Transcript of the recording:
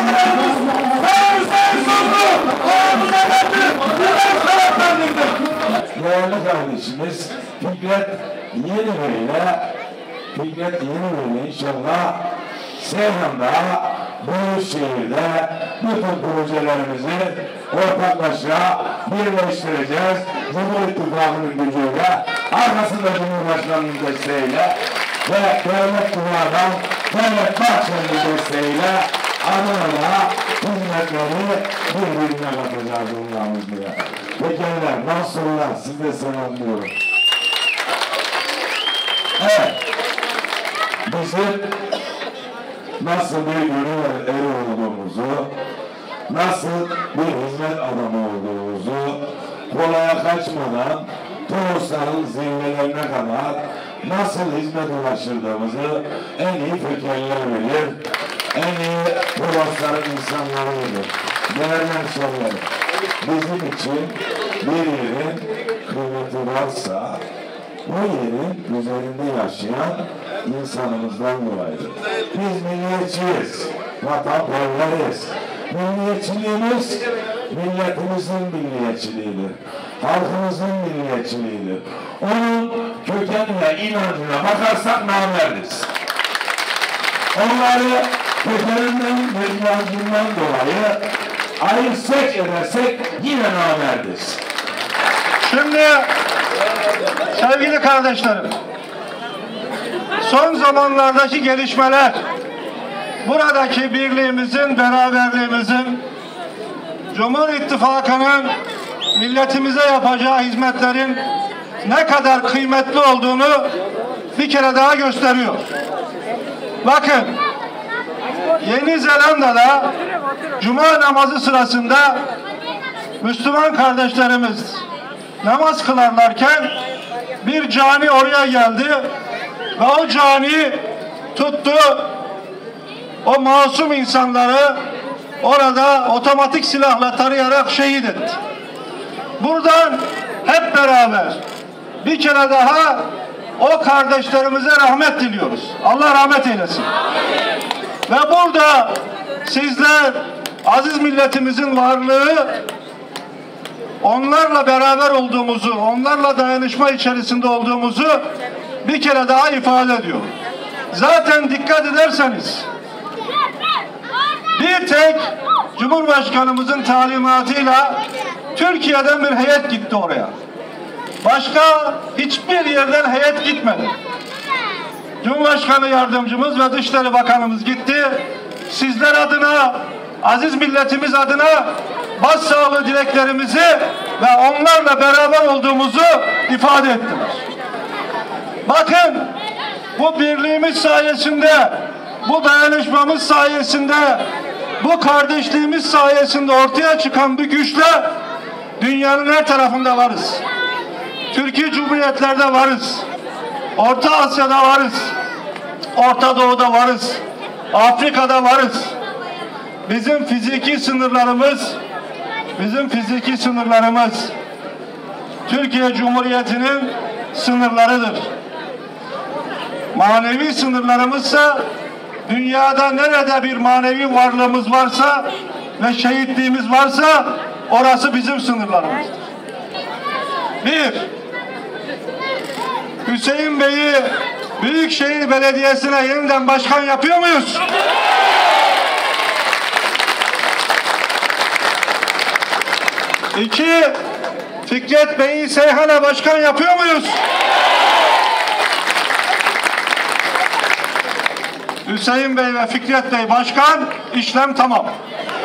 Değerli kardeşimiz Fikret Yenibey'le inşallah Seyhan'da, Büyükşehir'de bütün projelerimizi ortaklaşa birleştireceğiz. Cumhur İttifakı'nın gücüyle, arkasında Cumhurbaşkanı'nın desteğiyle ve devlet duvardan Devlet Bahçeli'nin desteğiyle Adana'da hizmetleri birbirine katacağız Allah'ımızla. Pekala, nasıllar? Siz de selamlıyorum. Evet. Bizim nasıl bir gönül eri olduğumuzu, nasıl bir hizmet adamı olduğumuzu, kolaya kaçmadan Torosların zirvelerine kadar nasıl hizmet ulaştırdığımızı en iyi Fekerler bilir, en iyi Torosların insanları bilir. Değerli hemşehrilerim, bizim için bir yerin kıymeti varsa, o yerin üzerinde yaşayan insanımızdan dolayıdır. Biz milliyetçiyiz, vatanperveriz. Milliyetçiliğimiz, milletimizin milliyetçiliğidir. Halkımızın milliyetçiliğidir. Onun kökenine, inancına bakarsak namerdiz. Onları kökeninden ve inancından dolayı ayırt edersek yine namerdiz. Şimdi sevgili kardeşlerim, son zamanlardaki gelişmeler, buradaki birliğimizin, beraberliğimizin, Cumhur İttifakı'nın milletimize yapacağı hizmetlerin ne kadar kıymetli olduğunu bir kere daha gösteriyor. Bakın, Yeni Zelanda'da Cuma namazı sırasında Müslüman kardeşlerimiz namaz kılarlarken bir cani oraya geldi ve o cani tuttu o masum insanları orada otomatik silahla tarayarak şehit etti. Buradan hep beraber bir kere daha o kardeşlerimize rahmet diliyoruz. Allah rahmet eylesin. Ve burada sizler aziz milletimizin varlığı, onlarla beraber olduğumuzu, onlarla dayanışma içerisinde olduğumuzu bir kere daha ifade ediyor. Zaten dikkat ederseniz bir tek Cumhurbaşkanımızın talimatıyla Türkiye'den bir heyet gitti oraya. Başka hiçbir yerden heyet gitmedi. Cumhurbaşkanı yardımcımız ve Dışişleri Bakanımız gitti. Sizler adına, aziz milletimiz adına başsağlığı dileklerimizi ve onlarla beraber olduğumuzu ifade ettiler. Bakın, bu birliğimiz sayesinde, bu dayanışmamız sayesinde, bu kardeşliğimiz sayesinde ortaya çıkan bir güçle dünyanın her tarafında varız. Türkiye Cumhuriyetlerde varız. Orta Asya'da varız. Orta Doğu'da varız. Afrika'da varız. Bizim fiziki sınırlarımız Türkiye Cumhuriyeti'nin sınırlarıdır. Manevi sınırlarımızsa dünyada nerede bir manevi varlığımız varsa ve şehitliğimiz varsa orası bizim sınırlarımızdır. Bir, Hüseyin Bey'i Büyükşehir Belediyesi'ne yeniden başkan yapıyor muyuz? İki, Fikret Bey'i Seyhan'a başkan yapıyor muyuz? Hüseyin Bey ve Fikret Bey başkan, işlem tamam.